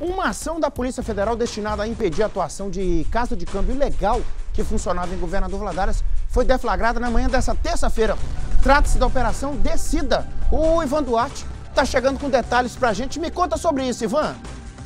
Uma ação da Polícia Federal destinada a impedir a atuação de casa de câmbio ilegal que funcionava em Governador Valadares foi deflagrada na manhã dessa terça-feira. Trata-se da Operação Decida. O Ivan Duarte está chegando com detalhes pra gente. Me conta sobre isso, Ivan.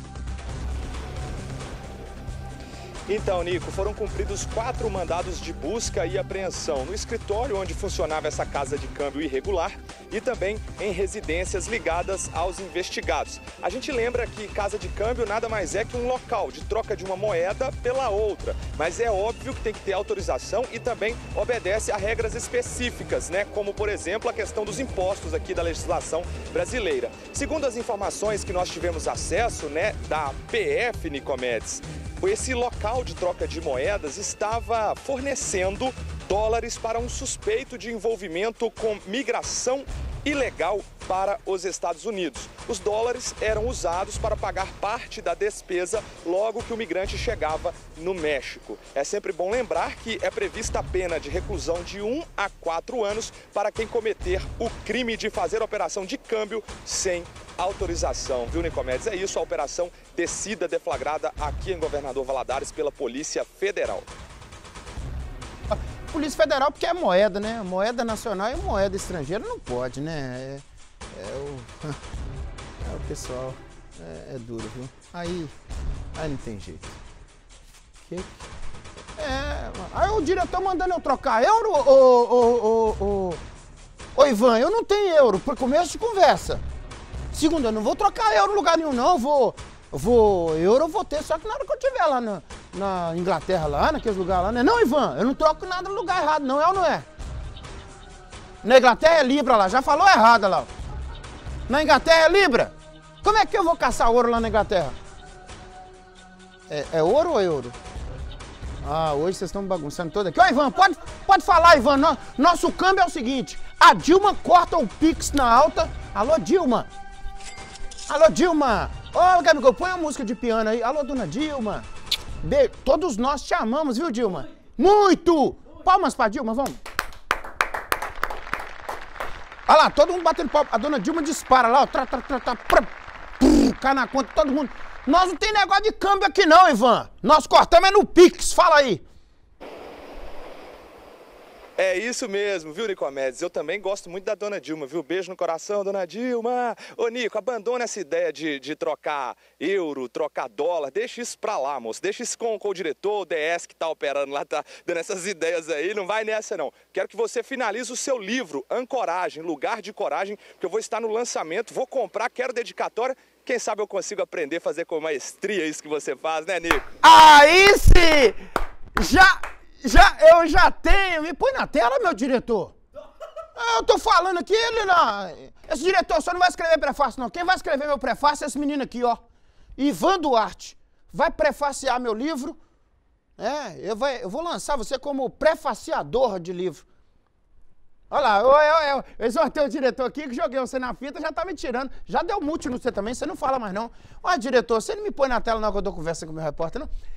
Então, Nico, foram cumpridos 4 mandados de busca e apreensão no escritório onde funcionava essa casa de câmbio irregular e também em residências ligadas aos investigados. A gente lembra que casa de câmbio nada mais é que um local de troca de uma moeda pela outra, mas é óbvio que tem que ter autorização e também obedece a regras específicas, né? Como, por exemplo, a questão dos impostos aqui da legislação brasileira. Segundo as informações que nós tivemos acesso, né, da PF Nicomedes, esse local de troca de moedas estava fornecendo dólares para um suspeito de envolvimento com migração ilegal para os Estados Unidos. Os dólares eram usados para pagar parte da despesa logo que o migrante chegava no México. É sempre bom lembrar que é prevista a pena de reclusão de 1 a 4 anos para quem cometer o crime de fazer operação de câmbio sem autorização. Viu, Nicomedes? É isso, a Operação Decida deflagrada aqui em Governador Valadares pela Polícia Federal. Polícia Federal porque é moeda, né? Moeda nacional e moeda estrangeira não pode, né? O pessoal é duro, viu? Aí não tem jeito. Aí o diretor mandando eu trocar euro, ô Ivan, eu não tenho euro, por começo de conversa. Segundo, eu não vou trocar euro em lugar nenhum, não. Euro eu vou ter, só que na hora que eu estiver lá na Inglaterra, lá, naqueles lugares lá, né? Não, Ivan, eu não troco nada no lugar errado, não é ou não é? Na Inglaterra é Libra lá, já falou errado lá. Na Inglaterra é Libra. Como é que eu vou caçar ouro lá na Inglaterra? É ouro ou euro? Ah, hoje vocês estão bagunçando todo aqui. Ô, Ivan, pode falar, Ivan. Nosso câmbio é o seguinte. A Dilma corta o Pix na alta. Alô, Dilma. Alô, Dilma. Ô, Gabriel, põe a música de piano aí. Alô, dona Dilma. Todos nós te amamos, viu, Dilma? Muito! Palmas pra Dilma, vamos. Olha lá, todo mundo batendo palma. A dona Dilma dispara lá, ó. Cai na conta, todo mundo. Nós não tem negócio de câmbio aqui não, Ivan. Nós cortamos é no Pix, fala aí. É isso mesmo, viu, Nicomedes? Eu também gosto muito da dona Dilma, viu? Beijo no coração, dona Dilma. Ô, Nico, abandona essa ideia de trocar euro, trocar dólar. Deixa isso pra lá, moço. Deixa isso com o diretor, o DS que tá operando lá, tá dando essas ideias aí. Não vai nessa, não. Quero que você finalize o seu livro, Ancoragem, Lugar de Coragem, porque eu vou estar no lançamento, vou comprar, quero dedicatória. Quem sabe eu consigo aprender a fazer com maestria isso que você faz, né, Nico? Aí sim! Eu já tenho. Me põe na tela, meu diretor. Eu tô falando aqui, esse diretor só não vai escrever prefácio, não. Quem vai escrever meu prefácio é esse menino aqui, ó. Ivan Duarte. Vai prefaciar meu livro. Eu vou lançar você como prefaciador de livro. Olha lá, eu exortei o diretor aqui, que joguei você na fita, já tá me tirando. Já deu multa no você também, você não fala mais não. Ó, diretor, você não me põe na tela não que eu dou conversa com o meu repórter, não?